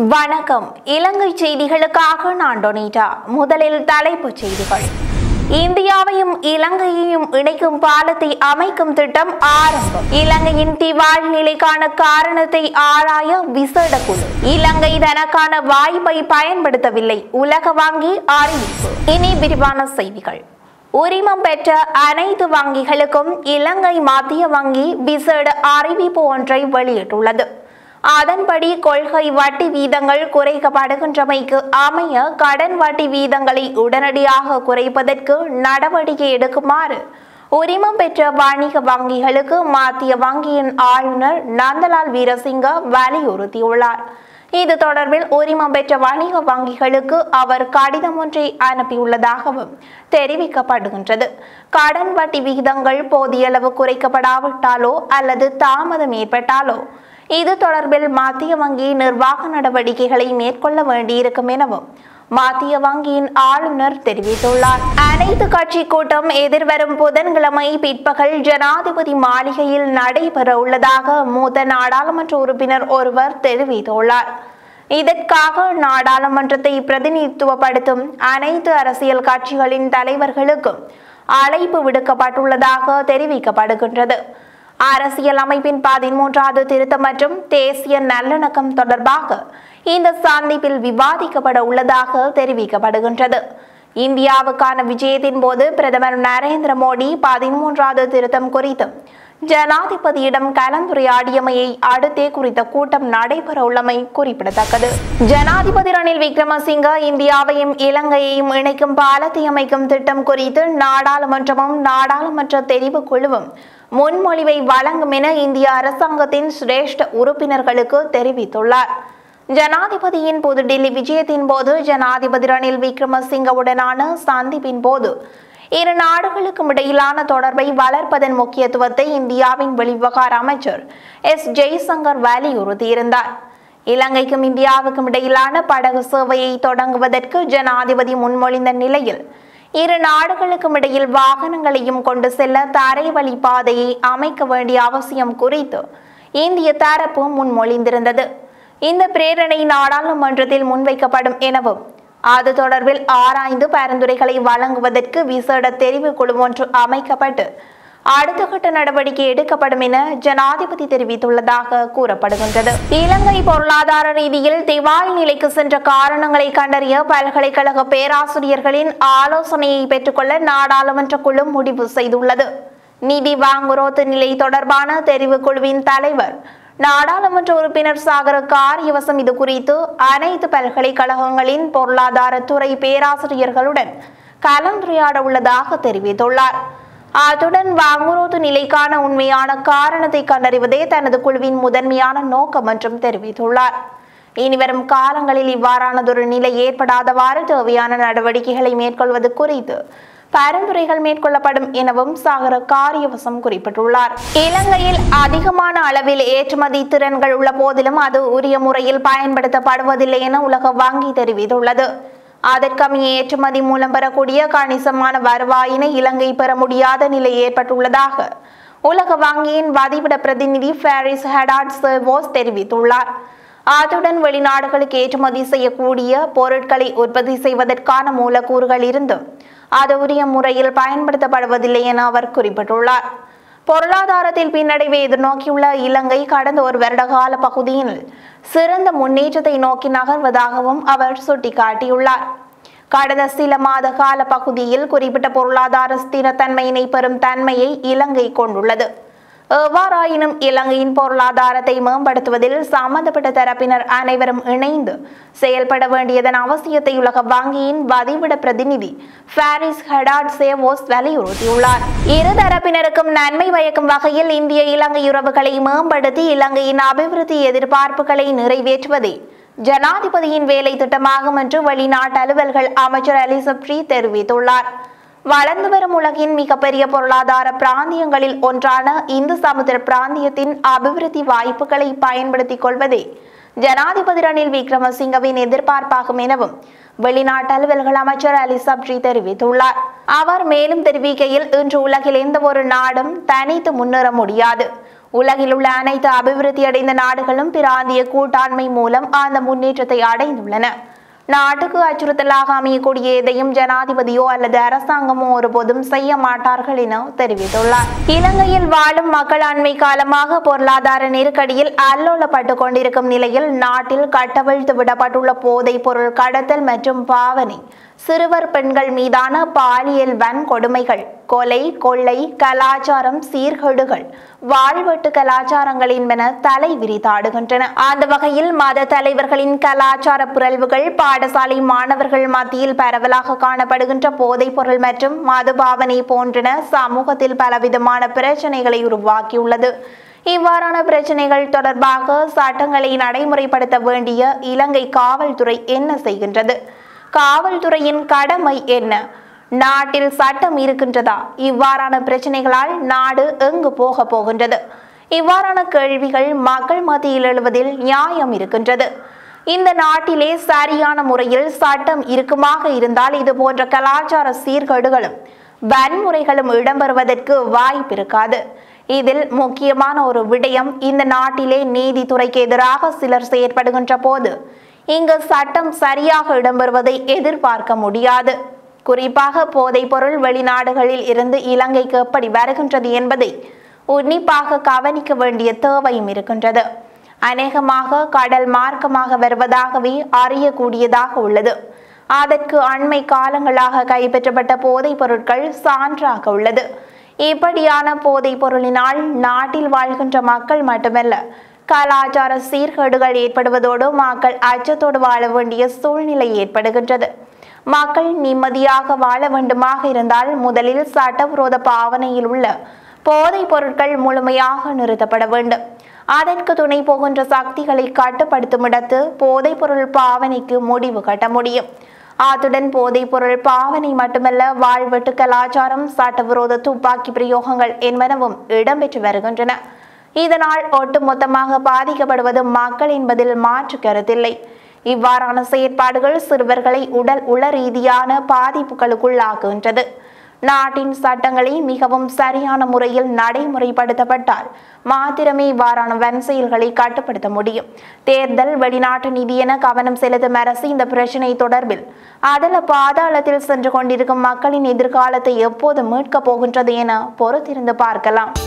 வணக்கம். இலங்கை செய்திகளுக்காக நான் டொனிட்டா. முதலில் தலைப்புச் செய்திகள். இந்தியாவையும் இலங்கையையும் இணைக்கும் பாலத்தை அமைக்கும் திட்டம் ஆரம்பம். இலங்கையின் திவால் நிலைக்கான காரணத்தை ஆராய விசேட குழு. இலங்கை தனக்கான வாய்ப்பை பயன்படுத்தவில்லை, உலக வங்கி அறிவிப்பு. இனி விரிவான செய்திகள். உரிமம் பெற்ற அனைத்து வங்கிகளுக்கும் இலங்கை மத்திய வங்கி விசேட அறிவிப்பு ஒன்றை வெளியிட்டுள்ளது. அதன்படி கொள்கை வட்டி வீதங்கள் குறைக்கப்படுகின்றமைக்கு அமைய கடன் வட்டி வீதங்களை உடனடியாக குறைப்பதற்கு நடவடிக்கை எடுக்குமாறு உரிமம் பெற்ற வணிக வங்கிகளுக்கு மத்திய வங்கியின் ஆளுநர் நந்தலால் வீரசிங்க வலியுறுத்தியுள்ளார். இது தொடர்பில் உரிமம் பெற்ற வணிக வங்கிகளுக்கு அவர் கடிதம் ஒன்றை அனுப்பியுள்ளதாகவும் தெரிவிக்கப்படுகின்றது. கடன் வட்டி விகிதங்கள் போதியளவு குறைக்கப்படாவிட்டாலோ அல்லது தாமதம் ஏற்பட்டாலோ இது தொடர்பில் மத்திய வங்கி நிர்வாக நடவடிக்கைகளை மேற்கொள்ள வேண்டியிருக்கும் எனவும் மத்திய வங்கியின் ஆளுநர் தெரிவித்துள்ளார். அனைத்து கட்சி கூட்டம் எதிர்வரும் புதன்கிழமை பிற்பகல் ஜனாதிபதி மாளிகையில் நடைபெற உள்ளதாக மூத்த நாடாளுமன்ற உறுப்பினர் ஒருவர் தெரிவித்துள்ளார். இதற்காக நாடாளுமன்றத்தை பிரதிநிதித்துவப்படுத்தும் அனைத்து அரசியல் கட்சிகளின் தலைவர்களுக்கும் அழைப்பு விடுக்கப்பட்டுள்ளதாக தெரிவிக்கப்படுகின்றது. அரசியல் அமைப்பின் 13வது திருத்தம் மற்றும் தேசிய நல்லிணக்கம் தொடர்பாக இந்த சந்திப்பில் விவாதிக்கப்பட உள்ளதாக தெரிவிக்கப்படுகின்றது. இந்தியாவுக்கான விஜயத்தின் போது பிரதமர் நரேந்திர மோடி 13வது திருத்தம் குறித்து ஜனாதிபதியிடம் கலந்துரையாடியமையை அடுத்தே குறித்த கூட்டம் நடைபெற உள்ளமை குறிப்பிடத்தக்கது. ஜனாதிபதி ரணில் விக்ரமசிங்க இந்தியாவையும் இலங்கையையும் இணைக்கும் பாலத்தை அமைக்கும் திட்டம் குறித்து நாடாளுமன்றமும் நாடாளுமன்ற தெரிவு குழுவும் முன்மொழிவை வழங்கும் என இந்திய அரசாங்கத்தின் சிரேஷ்ட உறுப்பினர்களுக்கு தெரிவித்துள்ளார். ஜனாதிபதியின் புதுடில்லி விஜயத்தின் போது ஜனாதிபதி ரணில் விக்ரமசிங்கவுடனான சந்திப்பின் போது இரு நாடுகளுக்கும் இடையிலான தொடர்பை வளர்ப்பதன் முக்கியத்துவத்தை இந்தியாவின் வெளிவிவகார அமைச்சர் ஜெய்சங்கர் வலியுறுத்தியிருந்தார். இலங்கைக்கும் இந்தியாவுக்கும் இடையிலான படகு சேவையை தொடங்குவதற்கு ஜனாதிபதி முன்மொழிந்த நிலையில் இரு நாடுகளுக்கும் இடையில் வாகனங்களையும் கொண்டு செல்ல தரை வழி பாதையை அமைக்க வேண்டிய அவசியம் குறித்து இந்திய தரப்பு முன்மொழிந்திருந்தது. இந்த பிரேரணை நாடாளுமன்றத்தில் முன்வைக்கப்படும் எனவும் அது தொடர்பில் ஆராய்ந்து பரிந்துரைகளை வழங்குவதற்கு விசேட தெரிவு குழு ஒன்று அமைக்கப்பட்டு அடுத்த கட்ட நடவடிக்கை எடுக்கப்படும் என ஜனாதிபதி தெரிவித்துள்ளதாக கூறப்படுகின்றது. இலங்கை பொருளாதார ரீதியில் திவால் நிலைக்கு சென்ற காரணங்களை கண்டறிய பல்கலைக்கழக பேராசிரியர்களின் ஆலோசனையை பெற்றுக்கொள்ள நாடாளுமன்ற குழு முடிவு செய்துள்ளது. நிதி வாங்குரோத்து நிலை தொடர்பான தெரிவு குழுவின் தலைவர் நாடாளுமன்ற உறுப்பினர் சாகர காரியவசம் இது குறித்து அனைத்து பல்கலைக்கழகங்களின் பொருளாதாரத்துறை பேராசிரியர்களுடன் கலந்துரையாட உள்ளதாக தெரிவித்துள்ளார். அத்துடன் வாங்குரோத்து நிலைக்கான உண்மையான காரணத்தை கண்டறிவதே தனது குழுவின் முதன்மையான நோக்கம் என்றும் தெரிவித்துள்ளார். இனிவரும் காலங்களில் இவ்வாறானதொரு நிலை ஏற்படாதவாறு தேவையான நடவடிக்கைகளை மேற்கொள்வது குறித்து பரிந்துரைகள் மேற்கொள்ளப்படும் எனவும் சாகர காரியவசம் குறிப்பிட்டுள்ளார். இலங்கையில் அதிகமான அளவில் ஏற்றுமதி திறன்கள் உள்ள போதிலும் அது உரிய முறையில் பயன்படுத்தப்படுவதில்லை என உலக வங்கி தெரிவித்துள்ளது. அதற்கமைய ஏற்றுமதி மூலம் பெறக்கூடிய கணிசமான வருவாயினை இலங்கை பெற முடியாத நிலை ஏற்பட்டுள்ளதாக உலக வங்கியின் வதிவிட பிரதிநிதி பாரிஸ் ஹெடாட் தெரிவித்துள்ளார். அத்துடன் வெளிநாடுகளுக்கு ஏற்றுமதி செய்யக்கூடிய பொருட்களை உற்பத்தி செய்வதற்கான மூலக்கூறுகள் இருந்தும் அது உரிய முறையில் பயன்படுத்தப்படுவதில்லை என அவர் குறிப்பிட்டுள்ளார். பொருளாதாரத்தில் பின்னடைவை எதிர்நோக்கியுள்ள இலங்கை கடந்த ஒரு வருடகால பகுதியில் சிறந்த முன்னேற்றத்தை நோக்கி நகர்வதாகவும் அவர் சுட்டிக்காட்டியுள்ளார். கடந்த சில மாத கால பகுதியில் குறிப்பிட்ட பொருளாதார ஸ்திரத்தன்மையினை பெறும் தன்மையை இலங்கை கொண்டுள்ளது. எவ்வாறாயினும் இலங்கையின் பொருளாதாரத்தை மேம்படுத்துவதில் சம்பந்தப்பட்ட தரப்பினர் அனைவரும் இணைந்து செயல்பட வேண்டியதன் அவசியத்தை உலக வங்கியின் வதிவிட பிரதிநிதி பாரிஸ் ஹெடாட் வலியுறுத்தியுள்ளார். இரு தரப்பினருக்கும் நன்மை பயக்கும் வகையில் இந்திய இலங்கை உறவுகளை மேம்படுத்தி இலங்கையின் அபிவிருத்தி எதிர்பார்ப்புகளை நிறைவேற்றுவதே ஜனாதிபதியின் வேலை திட்டமாகும் என்று வெளிநாட்டு அலுவல்கள் அமைச்சர் எலிசப்ரி தெரிவித்துள்ளார். வளர்ந்து வரும் உலகின் மிகப்பெரிய பொருளாதார பிராந்தியங்களில் ஒன்றான இந்து சமுத்திர பிராந்தியத்தின் அபிவிருத்தி வாய்ப்புகளை பயன்படுத்திக் கொள்வதே ஜனாதிபதி ரணில் விக்ரமசிங்கவின் எதிர்பார்ப்பாகும் எனவும் வெளிநாட்டு அலுவல்கள் அமைச்சர் எலிசப்ரி தெரிவித்துள்ளார். அவர் மேலும் தெரிவிக்கையில் இன்று உலகில் எந்த ஒரு நாடும் தனித்து முன்னேற முடியாது. உலகில் உள்ள அனைத்து அபிவிருத்தி அடைந்த நாடுகளும் பிராந்திய கூட்டாண்மை மூலம் அந்த முன்னேற்றத்தை அடைந்துள்ளன. நாட்டுக்கு அச்சுறுத்தலாக அமையக்கூடிய எதையும் ஜனாதிபதியோ அல்லது அரசாங்கமோ ஒருபோதும் செய்ய மாட்டார்கள் என தெரிவித்துள்ளார். இலங்கையில் வாழும் மக்கள் அண்மை காலமாக பொருளாதார நெருக்கடியில் அல்லோலப்பட்டுக் கொண்டிருக்கும் நிலையில் நாட்டில் கட்டவிழ்த்து விடப்பட்டுள்ள போதைப் பொருள் கடத்தல் மற்றும் பாவனை, சிறுவர் பெண்கள் மீதான பாலியல் வன்கொடுமைகள், கொலை கொள்ளை, கலாச்சாரம் சீர்கேடுகள், வாழ்வெட்டு கலாச்சாரங்கள் என்பன தலை விரித்தாடுகின்றன. அந்த வகையில் மத தலைவர்களின் கலாச்சார பிறழ்வுகள், பாடசாலை மாணவர்கள் மத்தியில் பரவலாக காணப்படுகின்ற போதைப் பொருள் மற்றும் மதுபாவனை போன்றன சமூகத்தில் பலவிதமான பிரச்சனைகளை உருவாக்கியுள்ளது. இவ்வாறான பிரச்சனைகள் தொடர்பாக சட்டங்களை நடைமுறைப்படுத்த வேண்டிய இலங்கை காவல்துறை என்ன செய்கின்றது? காவல்துறையின் கடமை என்ன? நாட்டில் சட்டம் இருக்கின்றதா? இவ்வாறான பிரச்சனைகளால் நாடு எங்கு போக போகின்றது? இவ்வாறான கேள்விகள் மக்கள் மத்தியில் எழுவதில் நியாயம் இருக்கின்றது. இந்த நாட்டிலே சரியான முறையில் சட்டம் இருக்குமாக இருந்தால் இது போன்ற கலாச்சார சீர்கேடுகளும் வன்முறைகளும் இடம்பெறுவதற்கு வாய்ப்பிருக்காது. இதில் முக்கியமான ஒரு விடயம், இந்த நாட்டிலே நீதித்துறைக்கு எதிராக சிலர் செயற்படுகின்ற போது இங்கு சட்டம் சரியாக இடம்பெறுவதை எதிர்பார்க்க முடியாது. குறிப்பாக போதைப் பொருள் வெளிநாடுகளில் இருந்து இலங்கைக்கு எப்படி வருகின்றது என்பதை உன்னிப்பாக கவனிக்க வேண்டிய தேவையும் இருக்கின்றது. அநேகமாக கடல் மார்க்கமாக வருவதாகவே அறியக்கூடியதாக உள்ளது. அதற்கு அண்மை காலங்களாக கைப்பற்றப்பட்ட போதைப் பொருட்கள் சான்றாக உள்ளது. இப்படியான போதைப் பொருளினால் நாட்டில் வாழ்கின்ற மக்கள் மட்டுமல்ல, கலாச்சார சீர்கேடுகள் ஏற்படுவதோடு மக்கள் அச்சத்தோடு வாழ வேண்டிய சூழ்நிலை ஏற்படுகின்றது. மக்கள் நிம்மதியாக வாழ வேண்டுமாக இருந்தால் முதலில் சட்டவிரோத பாவனையில் உள்ள போதைப் பொருட்கள் முழுமையாக நிறுத்தப்பட வேண்டும். அதற்கு துணை போகின்ற சக்திகளை கட்டுப்படுத்தும் இடத்து போதைப் பொருள் பாவனைக்கு முடிவு கட்ட முடியும். அத்துடன் போதைப் பொருள் பாவனை மட்டுமல்ல, வாழ்வெட்டு கலாச்சாரம், சட்டவிரோத துப்பாக்கி பிரயோகங்கள் என்பனவும் இடம்பெற்று வருகின்றன. இதனால் ஒட்டுமொத்தமாக பாதிக்கப்படுவது மக்கள் என்பதில் மாற்று கருத்தில்லை. இவ்வாறான செயற்பாடுகள் சிறுவர்களை உடல் உள ரீதியான பாதிப்புகளுக்குள்ளாக்குகின்றது. நாட்டின் சட்டங்களை மிகவும் சரியான முறையில் நடைமுறைப்படுத்தப்பட்டால் மாத்திரமே இவ்வாறான வன் செயல்களை கட்டுப்படுத்த முடியும். தேர்தல், வெளிநாட்டு நிதி என கவனம் செலுத்தும் அரசு இந்த பிரச்சினை தொடர்பில் அதல பாதாளத்தில் சென்று கொண்டிருக்கும் மக்களின் எதிர்காலத்தை எப்போது மீட்கப் போகின்றது என பொறுத்திருந்து பார்க்கலாம்.